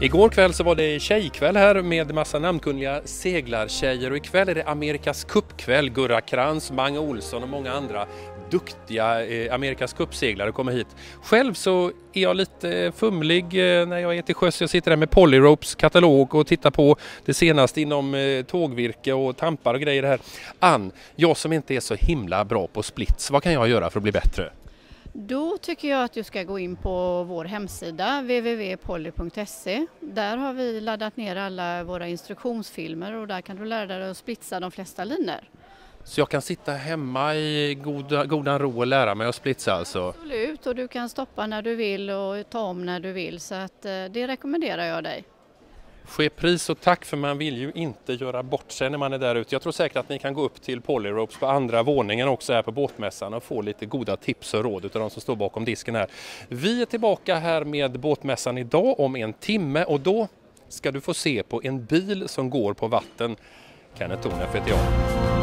Igår kväll så var det tjejkväll här med massa namnkunniga seglartjejer och ikväll är det Amerikas cupkväll. Gurra Krantz, Mange Olsson och många andra duktiga Amerikas cupseglare kommer hit. Själv så är jag lite fumlig när jag är till sjöss. Jag sitter där med Polyropes katalog och tittar på det senaste inom tågvirke och tampar och grejer här. Ann, jag som inte är så himla bra på splits, vad kan jag göra för att bli bättre? Då tycker jag att du ska gå in på vår hemsida www.poly.se. Där har vi laddat ner alla våra instruktionsfilmer och där kan du lära dig att splitsa de flesta linjer. Så jag kan sitta hemma i godan ro och lära mig att splitsa alltså? Absolut, och du kan stoppa när du vill och ta om när du vill, så att det rekommenderar jag dig. Ske pris och tack, för man vill ju inte göra bort sig när man är där ute. Jag tror säkert att ni kan gå upp till Polyropes på andra våningen också här på båtmässan och få lite goda tips och råd av de som står bakom disken här. Vi är tillbaka här med båtmässan idag om en timme och då ska du få se på en bil som går på vatten. Kenneth Tornef heter jag.